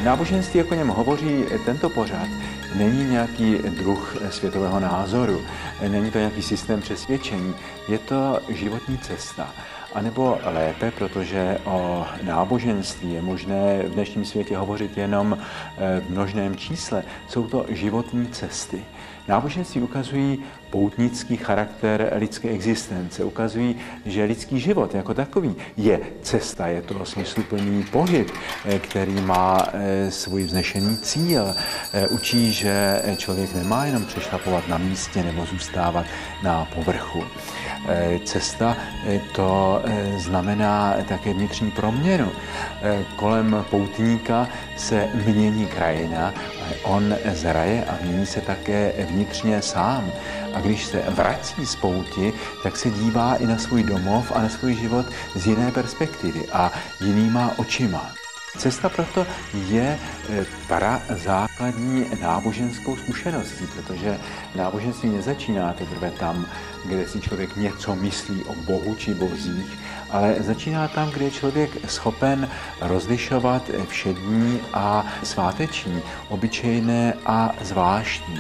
Náboženství, jako něm hovoří tento pořad, není nějaký druh světového názoru, není to nějaký systém přesvědčení, je to životní cesta. A nebo lépe, protože o náboženství je možné v dnešním světě hovořit jenom v množném čísle, jsou to životní cesty. Náboženství ukazují poutnický charakter lidské existence, ukazují, že lidský život jako takový je cesta, je to smysluplný pohyb, který má svůj vznešený cíl. Učí, že člověk nemá jenom přešlapovat na místě nebo zůstávat na povrchu. Cesta to znamená také vnitřní proměnu. Kolem poutníka se mění krajina, on zraje a mění se také vnitřně sám. A když se vrací z pouti, tak se dívá i na svůj domov a na svůj život z jiné perspektivy a jinýma očima. Cesta proto je prazákladní náboženskou zkušeností, protože náboženství nezačíná teprve tam, kde si člověk něco myslí o Bohu či bozích, ale začíná tam, kde je člověk schopen rozlišovat všední a sváteční, obyčejné a zvláštní.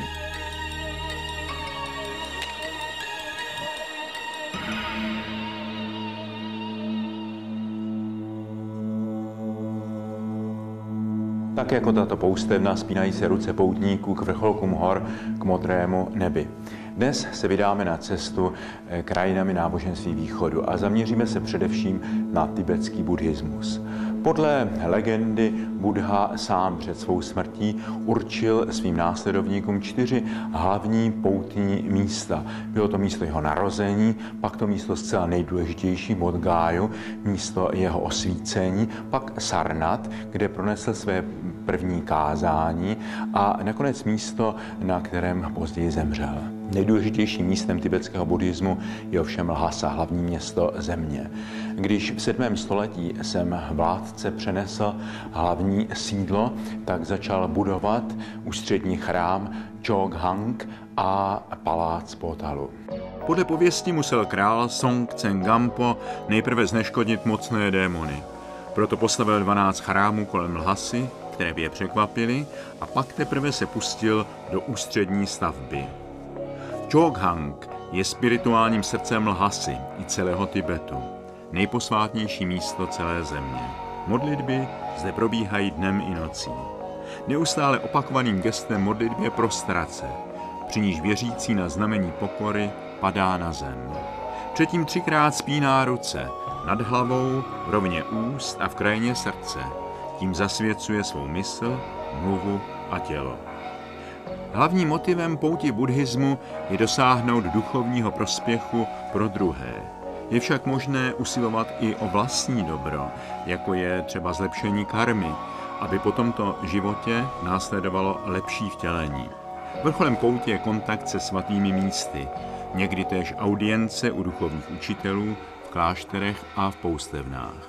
Tak jako tato poustevna spínají se ruce poutníků k vrcholkům hor, k modrému nebi. Dnes se vydáme na cestu krajinami náboženství východu a zaměříme se především na tibetský buddhismus. Podle legendy Buddha sám před svou smrtí určil svým následovníkům 4 hlavní poutní místa. Bylo to místo jeho narození, pak to místo zcela nejdůležitější Bodhgáju, místo jeho osvícení, pak Sarnat, kde pronesl své první kázání a nakonec místo, na kterém později zemřel. Nejdůležitějším místem tibetského buddhismu je ovšem Lhasa, hlavní město země. Když v 7. století sem vládce přenesl hlavní sídlo, tak začal budovat ústřední chrám Chokhang a palác Potalu. Podle pověsti musel král Song Tsengampo nejprve zneškodnit mocné démony. Proto postavil 12 chrámů kolem Lhasy, které by je překvapily, a pak teprve se pustil do ústřední stavby. Chokhang je spirituálním srdcem Lhasy i celého Tibetu, nejposvátnější místo celé země. Modlitby zde probíhají dnem i nocí. Neustále opakovaným gestem modlitby je prostrace, při níž věřící na znamení pokory padá na zem. Předtím 3krát spíná ruce, nad hlavou, v rovině úst a v krajině srdce. Tím zasvěcuje svou mysl, mluvu a tělo. Hlavním motivem pouti buddhismu je dosáhnout duchovního prospěchu pro druhé. Je však možné usilovat i o vlastní dobro, jako je třeba zlepšení karmy, aby po tomto životě následovalo lepší vtělení. Vrcholem pouti je kontakt se svatými místy, někdy též audience u duchovních učitelů, v klášterech a v poustevnách.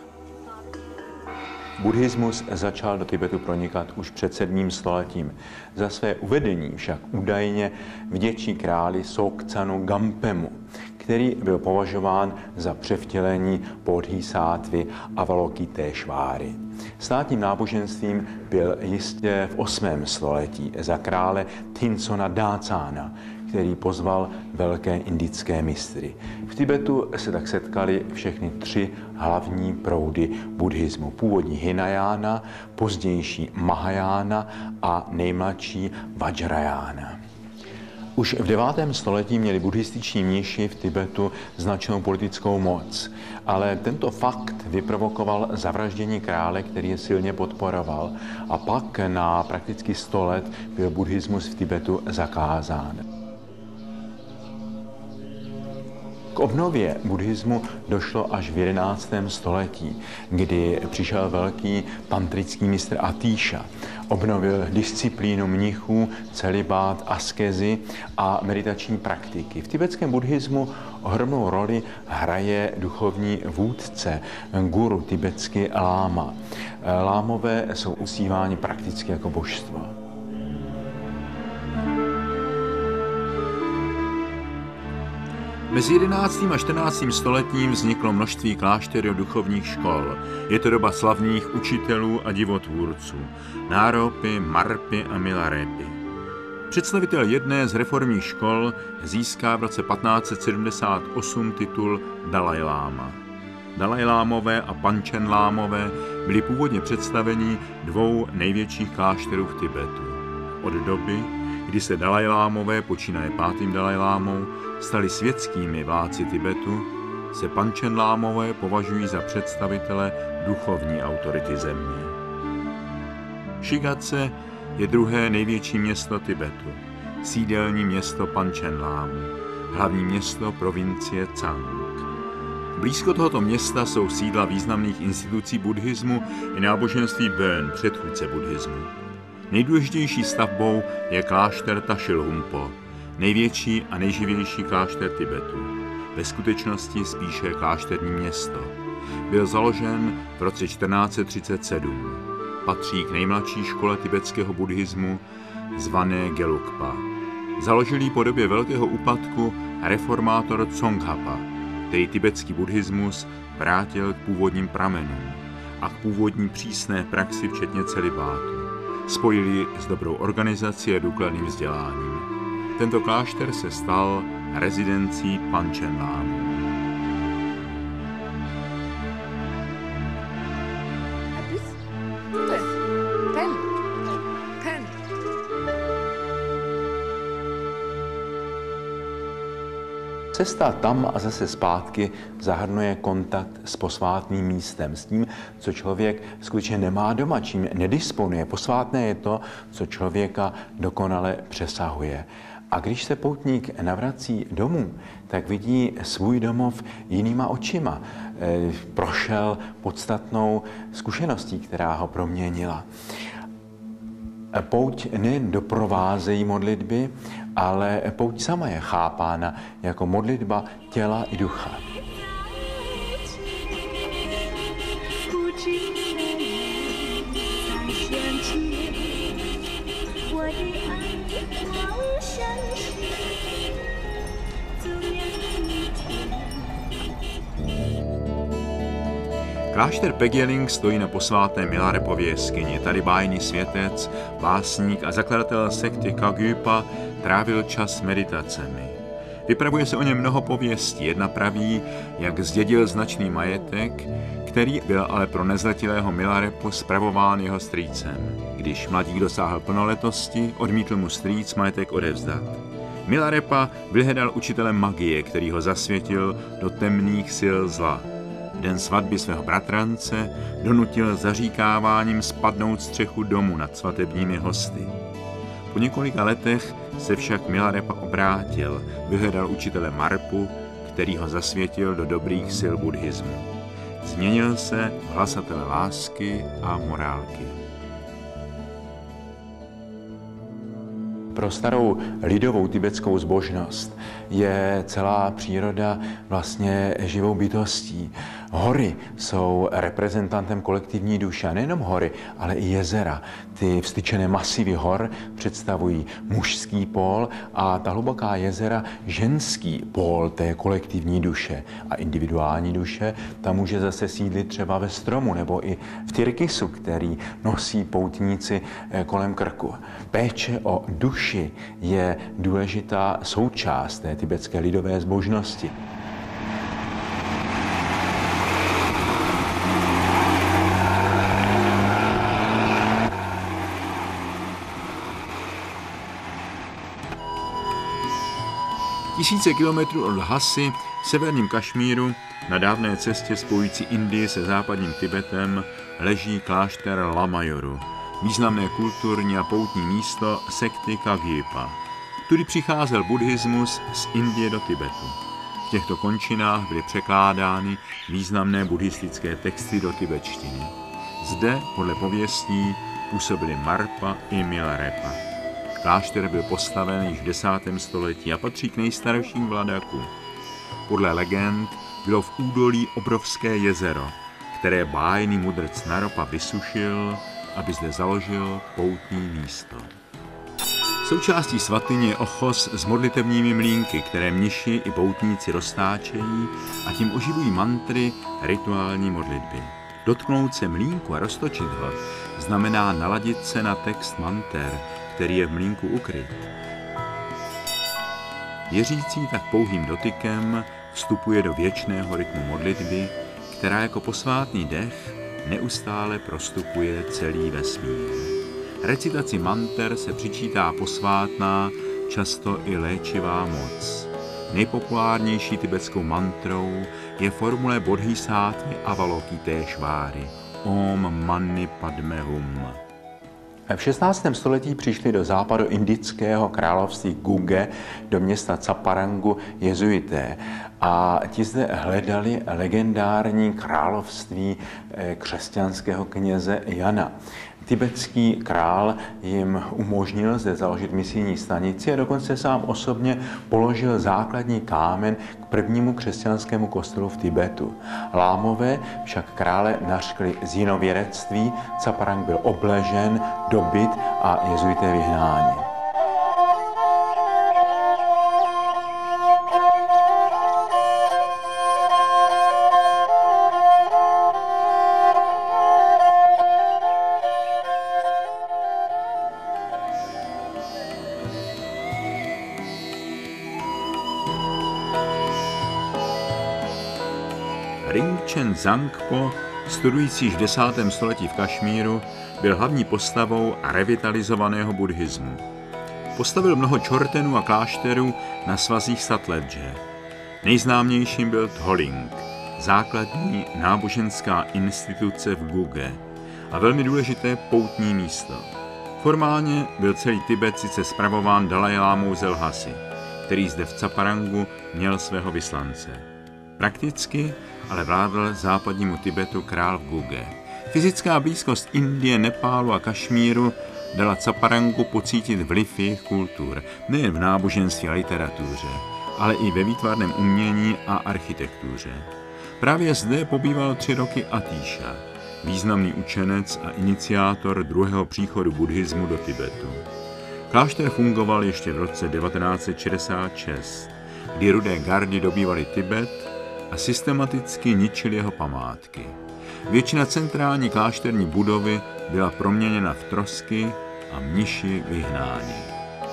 Buddhismus začal do Tibetu pronikat už před 7. stoletím. Za své uvedení však údajně vděčí králi Sokcanu Gampemu, který byl považován za převtělení Bodhisáttvy Avalokiteshváry. Státním náboženstvím byl jistě v 8. století za krále Thinsona Dácána, který pozval velké indické mistry. V Tibetu se tak setkali všechny 3 hlavní proudy buddhismu. Původní Hinajána, pozdější Mahajána a nejmladší Vajrajána. Už v 9. století měli buddhističní mniši v Tibetu značnou politickou moc, ale tento fakt vyprovokoval zavraždění krále, který je silně podporoval, a pak na prakticky 100 let byl buddhismus v Tibetu zakázán. K obnově buddhismu došlo až v 11. století, kdy přišel velký tantrický mistr Atíša. Obnovil disciplínu mnichů, celibát, askezy a meditační praktiky. V tibetském buddhismu ohromnou roli hraje duchovní vůdce, guru, tibetský láma. Lámové jsou uctíváni prakticky jako božstva. Mezi 11. a 14. stoletím vzniklo množství klášterů duchovních škol. Je to doba slavných učitelů a divotvůrců, Náropy, Marpy a Milarépy. Představitel jedné z reformních škol získá v roce 1578 titul Dalajláma. Dalajlámové a Pančenlámové byli původně představeni dvou největších klášterů v Tibetu. Od doby, kdy se Dalajlámové, počínaje 5. Dalajlámou, stali světskými vládci Tibetu, se Pančenlámové považují za představitele duchovní autority země. Šigatse je druhé největší město Tibetu, sídelní město Pančenlámu, hlavní město provincie Cang. Blízko tohoto města jsou sídla významných institucí buddhismu i náboženství Bön, předchůdce buddhismu. Nejdůležitější stavbou je klášter Tašilhumpo, největší a nejživější klášter Tibetu. Ve skutečnosti spíše klášterní město. Byl založen v roce 1437. Patří k nejmladší škole tibetského buddhismu zvané Gelugpa. Založil ji po době velkého úpadku reformátor Tsongkhapa, který tibetský buddhismus vrátil k původním pramenům a k původní přísné praxi včetně celibátu. Spojili s dobrou organizací a důkladným vzděláním. Tento klášter se stal rezidencí Pančenlámu. Cesta tam a zase zpátky zahrnuje kontakt s posvátným místem, s tím, co člověk skutečně nemá doma, čím nedisponuje. Posvátné je to, co člověka dokonale přesahuje. A když se poutník navrací domů, tak vidí svůj domov jinýma očima. Prošel podstatnou zkušeností, která ho proměnila. Pouť nejen doprovázejí modlitby, ale pouť sama je chápána jako modlitba těla i ducha. Klášter Pegjeling stojí na posvátné Milarepově jeskyni. Tady bájný světec, básník a zakladatel sekty Kagyupa trávil čas meditacemi. Vypravuje se o něm mnoho pověstí. Jedna praví, jak zdědil značný majetek, který byl ale pro nezletilého Milarepu spravován jeho strýcem. Když mladík dosáhl plnoletosti, odmítl mu strýc majetek odevzdat. Milarepa vyhledal učitele magie, který ho zasvětil do temných sil zla. V den svatby svého bratrance donutil zaříkáváním spadnout střechu domu nad svatebními hosty. Po několika letech se však Milarepa obrátil, vyhledal učitele Marpu, který ho zasvětil do dobrých sil buddhismu. Změnil se v hlasatele lásky a morálky. Pro starou lidovou tibetskou zbožnost je celá příroda vlastně živou bytostí. Hory jsou reprezentantem kolektivní duše, a nejenom hory, ale i jezera. Ty vstyčené masivy hor představují mužský pól a ta hluboká jezera ženský pól té kolektivní duše. A individuální duše ta může zase sídlit třeba ve stromu nebo i v tyrkisu, který nosí poutníci kolem krku. Péče o duši je důležitá součást té tibetské lidové zbožnosti. Tisíce kilometrů od Lhasy v severním Kašmíru na dávné cestě spojující Indii se západním Tibetem leží klášter Lamajoru, významné kulturní a poutní místo sekty Kagyupa. Tudy přicházel buddhismus z Indie do Tibetu. V těchto končinách byly překládány významné buddhistické texty do tibetštiny. Zde, podle pověstí, působili Marpa i Milarepa. Klášter byl postaven již v 10. století a patří k nejstarším v Ladaku. Podle legend bylo v údolí obrovské jezero, které bájný mudrc Naropa vysušil, aby zde založil poutní místo. Součástí svatyně je ochos s modlitevními mlýnky, které mniši i poutníci roztáčejí a tím oživují mantry rituální modlitby. Dotknout se mlýnku a roztočit ho znamená naladit se na text manter, který je v mlýnku ukryt. Věřící tak pouhým dotykem vstupuje do věčného rytmu modlitby, která jako posvátný dech neustále prostupuje celý vesmír. Recitaci manter se přičítá posvátná, často i léčivá moc. Nejpopulárnější tibetskou mantrou je formule Bodhisáttvy Avalokiteshváry Om Mani Padme Hum. V 16. století přišli do západoindického království Guge do města Caparangu jezuité a ti zde hledali legendární království křesťanského kněze Jana. Tibetský král jim umožnil zde založit misijní stanici a dokonce sám osobně položil základní kámen k prvnímu křesťanskému kostelu v Tibetu. Lámové však krále nařkli z jinověrectví, Caparang byl obležen, dobyt a jezuité vyhnáni. Ringchen Zangpo, studující již v 10. století v Kašmíru, byl hlavní postavou revitalizovaného buddhismu. Postavil mnoho čortenů a klášterů na svazích Satledže. Nejznámějším byl Tholing, základní náboženská instituce v Guge a velmi důležité poutní místo. Formálně byl celý Tibet sice spravován Dalajlámou z Lhasy, který zde v Caparangu měl svého vyslance. Prakticky ale vládl západnímu Tibetu král v Guge. Fyzická blízkost Indie, Nepálu a Kašmíru dala Caparangu pocítit vliv jejich kultur, nejen v náboženství a literatuře, ale i ve výtvarném umění a architektuře. Právě zde pobýval 3 roky Atíša, významný učenec a iniciátor druhého příchodu buddhismu do Tibetu. Klášter fungoval ještě v roce 1966, kdy Rudé gardy dobývaly Tibet a systematicky ničili jeho památky. Většina centrální klášterní budovy byla proměněna v trosky a mniši vyhnáni.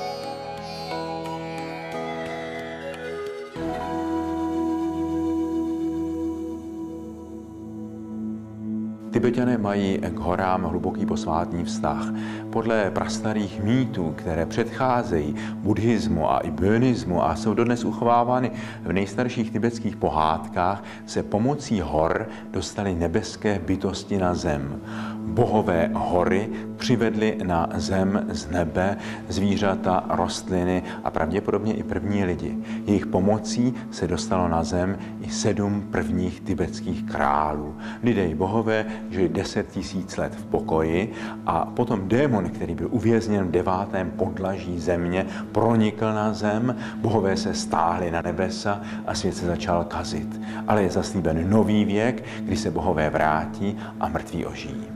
Tibetané mají k horám hluboký posvátný vztah. Podle prastarých mýtů, které předcházejí buddhismu a i bönismu a jsou dodnes uchovávány v nejstarších tibetských pohádkách, se pomocí hor dostaly nebeské bytosti na zem. Bohové hory přivedly na zem z nebe zvířata, rostliny a pravděpodobně i první lidi. Jejich pomocí se dostalo na zem i 7 prvních tibetských králů. Lidé i bohové žili 10 000 let v pokoji a potom démon, který byl uvězněn v 9. podlaží země, pronikl na zem, bohové se stáhli na nebesa a svět se začal kazit. Ale je zaslíben nový věk, kdy se bohové vrátí a mrtví ožijí.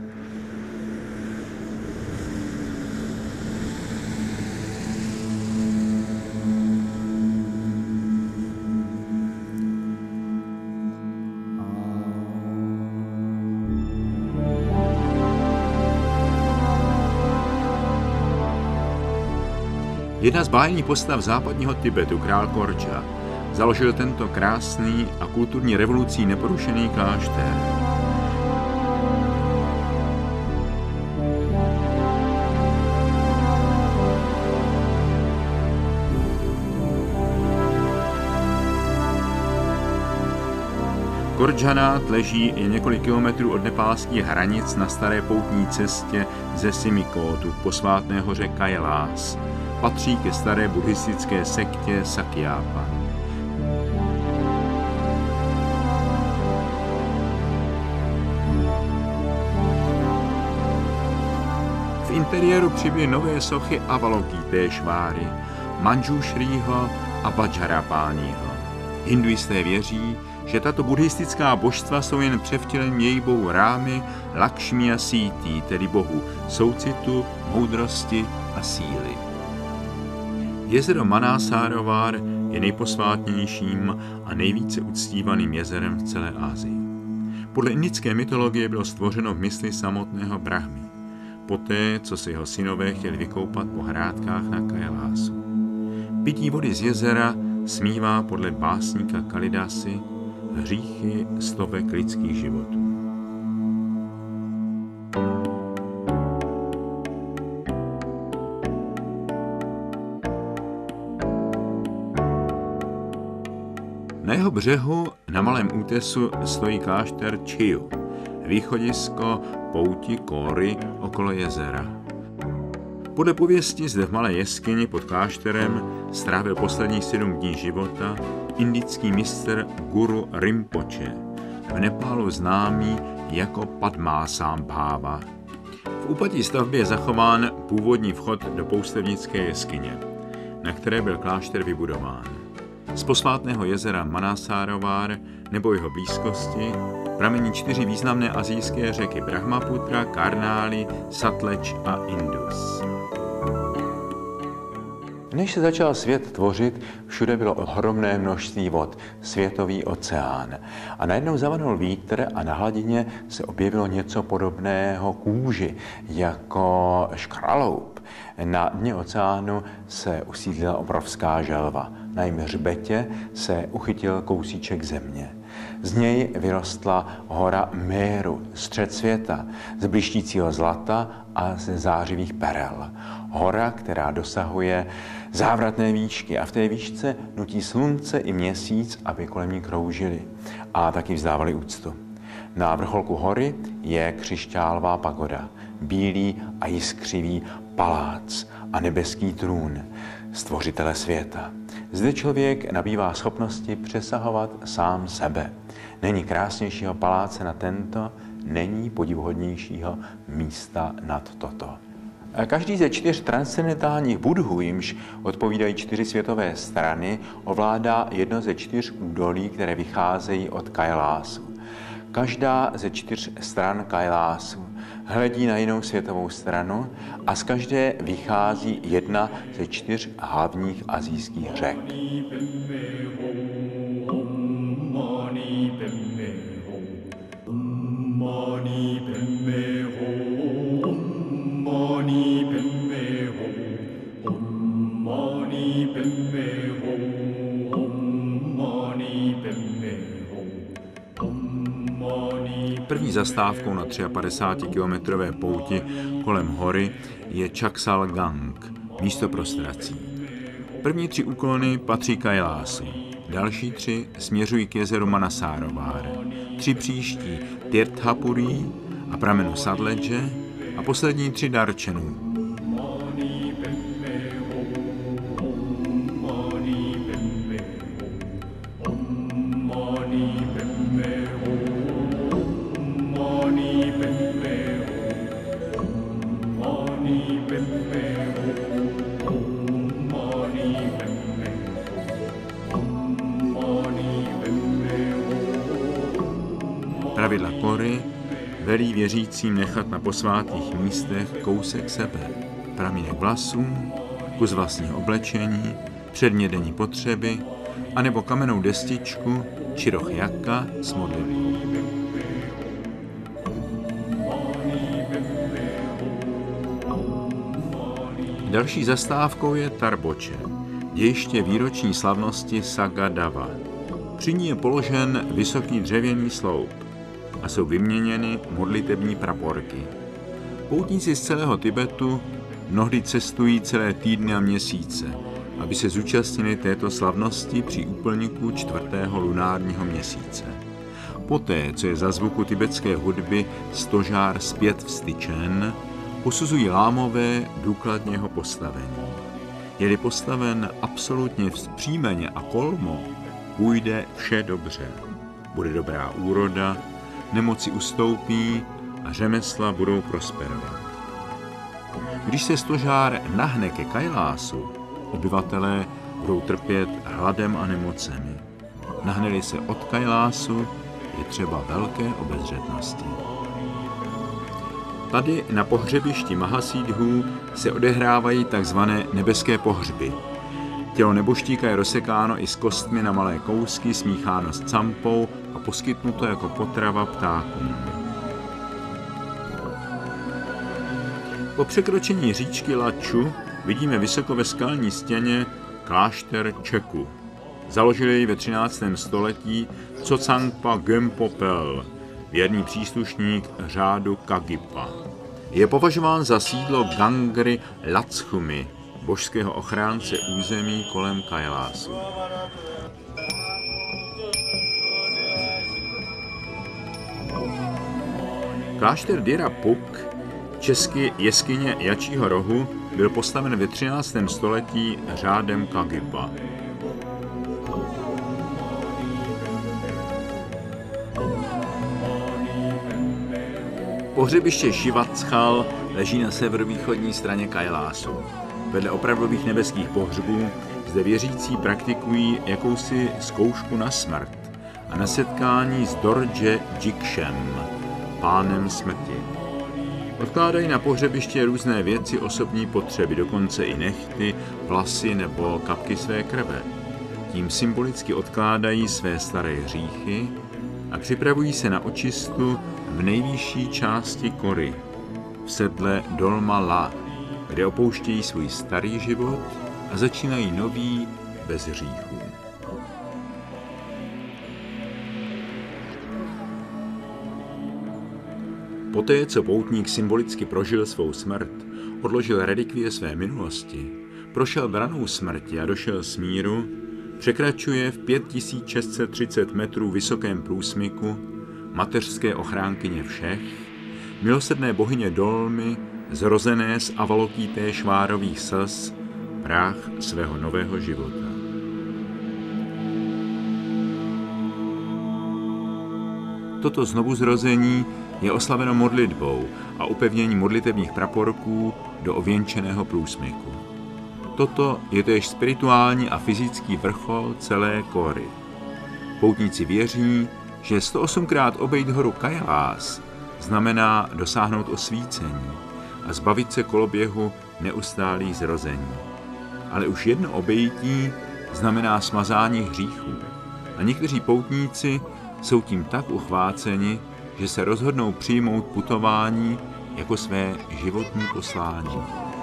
Jedna z bájných postav západního Tibetu, král Kordža, založil tento krásný a kulturní revolucí neporušený klášter. Kordžanát leží jen několik kilometrů od nepálských hranic na staré poutní cestě ze Simikótu k posvátné hoře Kailas. Patří ke staré buddhistické sektě Sakyapa. V interiéru přibyly nové sochy Avalokiteshváry, Manjushriho a Vajrapániho. Hinduisté věří, že tato buddhistická božstva jsou jen převtělením jejibou Rámy, Lakšmi a Sítí, tedy bohu soucitu, moudrosti a síly. Jezero Manasárovar je nejposvátnějším a nejvíce uctívaným jezerem v celé Asii. Podle indické mytologie bylo stvořeno v mysli samotného Brahmy, poté, co se jeho synové chtěli vykoupat po hrádkách na Kailásu. Pití vody z jezera smívá podle básníka Kalidasy hříchy stovek lidských životů. Na jeho břehu na malém útesu stojí klášter Chiu, východisko pouti Kóry okolo jezera. Podle pověsti zde v malé jeskyni pod klášterem strávil posledních 7 dní života indický mistr Guru Rinpoche, v Nepálu známý jako Padmásambhava. V úpatí stavby je zachován původní vchod do poustevnické jeskyně, na které byl klášter vybudován. Z posvátného jezera Manasárovar nebo jeho blízkosti pramení 4 významné asijské řeky Brahmaputra, Karnáli, Satleč a Indus. Než se začal svět tvořit, všude bylo ohromné množství vod, světový oceán. A najednou zavanul vítr a na hladině se objevilo něco podobného kůži, jako škraloup. Na dně oceánu se usídlila obrovská želva. Na jejím hřbetě se uchytil kousíček země. Z něj vyrostla hora Méru, střed světa, z blištícího zlata a ze zářivých perel. Hora, která dosahuje závratné výšky a v té výšce nutí slunce i měsíc, aby kolem ní kroužili a taky vzdávali úctu. Na vrcholku hory je křišťálová pagoda, bílý a jiskřivý palác a nebeský trůn stvořitele světa. Zde člověk nabývá schopnosti přesahovat sám sebe. Není krásnějšího paláce na tento, není podivuhodnějšího místa nad toto. Každý ze 4 transcendentálních budhů, jimž odpovídají 4 světové strany, ovládá jedno ze 4 údolí, které vycházejí od Kailásu. Každá ze 4 stran Kailásu hledí na jinou světovou stranu a z každé vychází jedna ze 4 hlavních asijských řek. První zastávkou na 53-kilometrové pouti kolem hory je Chaksal Gang, místo prostrací. První 3 úklony patří Kailásu, další 3 směřují k jezeru Manasárovar, 3 příští Tirthapuri a pramenu Satledže a poslední 3 Darčenů. Pravidla Kory velí věřícím nechat na posvátných místech kousek sebe, pramínek vlasů, kus vlastního oblečení, předmět denní potřeby, anebo kamennou destičku či roh jaka s modlitbou. Další zastávkou je Tarboče, dějiště výroční slavnosti Sagadava. Při ní je položen vysoký dřevěný sloup a jsou vyměněny modlitební praporky. Poutníci z celého Tibetu mnohdy cestují celé týdny a měsíce, aby se zúčastnili této slavnosti při úplňku 4. lunárního měsíce. Poté, co je za zvuku tibetské hudby stožár zpět vstyčen, posuzují lámové důkladně jeho postavení. Je-li postaven absolutně vzpřímeně a kolmo, půjde vše dobře. Bude dobrá úroda, nemoci ustoupí a řemesla budou prosperovat. Když se stožár nahne ke Kailásu, obyvatelé budou trpět hladem a nemocemi. Nahne-li se od Kailásu, je třeba velké obezřetnosti. Tady na pohřebišti Mahasídhů se odehrávají tzv. Nebeské pohřby. Tělo nebožtíka je rozsekáno i s kostmi na malé kousky, smícháno s campou a poskytnuto jako potrava ptákům. Po překročení říčky Laču vidíme vysoko ve skalní stěně klášter Čeku. Založil jej ve 13. století Tsongkhapa Gönpo Pel, věrný příslušník řádu Kagipa. Je považován za sídlo Gangry Latschumi, božského ochránce území kolem Kailásu. Klášter Dira Puk, česky jeskyně Jačího rohu, byl postaven ve 13. století řádem Kagipa. Pohřebiště Šivatschal leží na severovýchodní straně Kailásu. Vedle opravdových nebeských pohřbů zde věřící praktikují jakousi zkoušku na smrt a na setkání s Dorje Jikshem, pánem smrti. Odkládají na pohřebiště různé věci osobní potřeby, dokonce i nehty, vlasy nebo kapky své krve. Tím symbolicky odkládají své staré hříchy a připravují se na očistu v nejvyšší části kory, v sedle Dolma La, kde opouštějí svůj starý život a začínají nový bez hříchů. Poté, co poutník symbolicky prožil svou smrt, odložil relikvie své minulosti, prošel branou smrti a došel smíru, překračuje v 5630 metrů vysokém průsmyku mateřské ochránkyně všech, milosrdné bohyně Dolmy, zrozené z avalokité švárových slz, práh svého nového života. Toto znovuzrození je oslaveno modlitbou a upevnění modlitevních praporků do ověnčeného průsmyku. Toto je též spirituální a fyzický vrchol celé Kory. Poutníci věří, že 108krát obejít horu Kailás znamená dosáhnout osvícení a zbavit se koloběhu neustálých zrození. Ale už jedno obejití znamená smazání hříchů. A někteří poutníci jsou tím tak uchváceni, že se rozhodnou přijmout putování jako své životní poslání.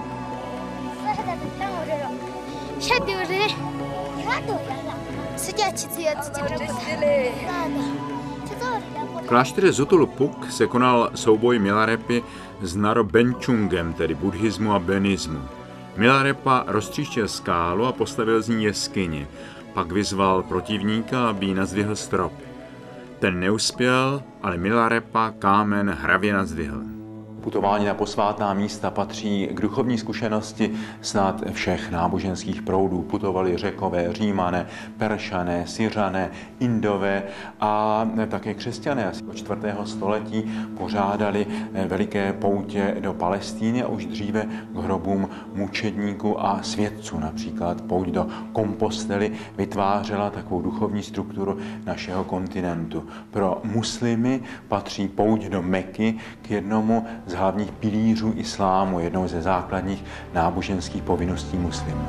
V klášteře Zotulpuk se konal souboj Milarepi s Narobenchungem, tedy buddhismu a buddhismu. Milarepa roztříštil skálu a postavil z ní jeskyni, pak vyzval protivníka, aby jí nazdvihl strop. Ten neuspěl, ale Milarepa kámen hravě nazdvihl. Putování na posvátná místa patří k duchovní zkušenosti snad všech náboženských proudů. Putovali Řekové, Římané, Peršané, Syřané, Indové a také křesťané. Od 4. století pořádali veliké poutě do Palestíny a už dříve k hrobům mučedníků a svědců. Například pouť do Kompostely vytvářela takovou duchovní strukturu našeho kontinentu. Pro muslimy patří pouť do Meky k jednomu z hlavních pilířů islámu, jednou ze základních náboženských povinností muslimů.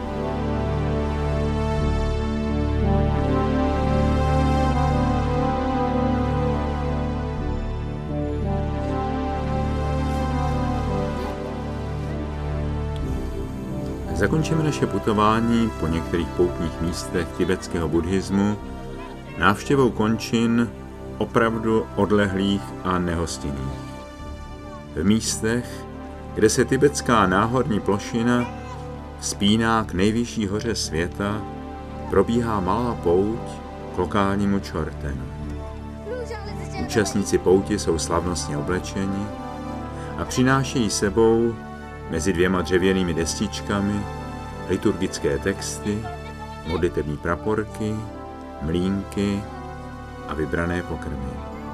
Zakončíme naše putování po některých poutních místech tibetského buddhismu návštěvou končin opravdu odlehlých a nehostinných. V místech, kde se tibetská náhorní plošina vzpíná k nejvyšší hoře světa, probíhá malá pouť k lokálnímu Chortenu. Účastníci pouti jsou slavnostně oblečeni a přinášejí sebou mezi dvěma dřevěnými destičkami liturgické texty, modlitevní praporky, mlýnky a vybrané pokrmy.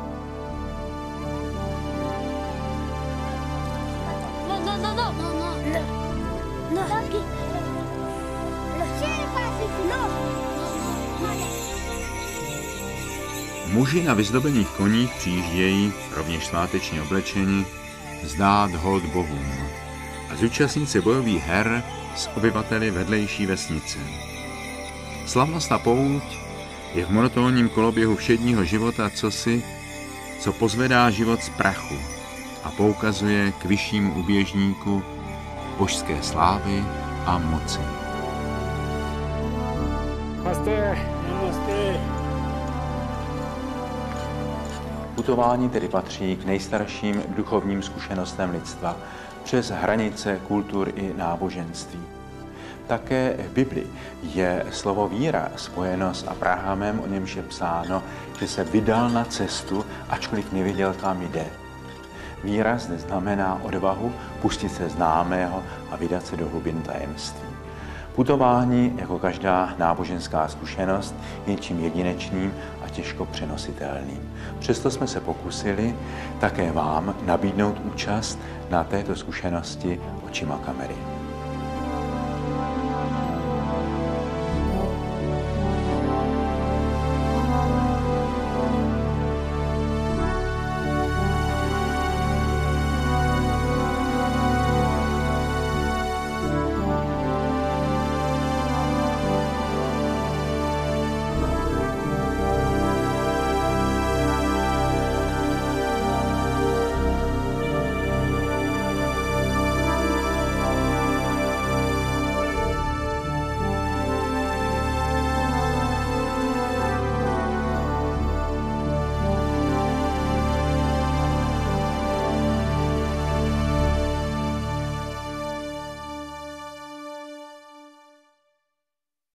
Muži na vyzdobených koních přijíždějí, rovněž svátečně oblečeni, vzdát hold bohům. a zúčastnit se bojových her s obyvateli vedlejší vesnice. Slavnostná pouť je v monotónním koloběhu všedního života co pozvedá život z prachu a poukazuje k vyššímu uběžníku božské slávy a moci. Putování tedy patří k nejstarším duchovním zkušenostem lidstva přes hranice kultur i náboženství. Také v Bibli je slovo víra spojeno s Abrahamem, o němž je psáno, že se vydal na cestu, ačkoliv nevěděl, kam jde. Víra zde znamená odvahu pustit se známého a vydat se do hlubin tajemství. Putování, jako každá náboženská zkušenost, je něčím jedinečným a těžko přenositelným. Přesto jsme se pokusili také vám nabídnout účast na této zkušenosti očima kamery.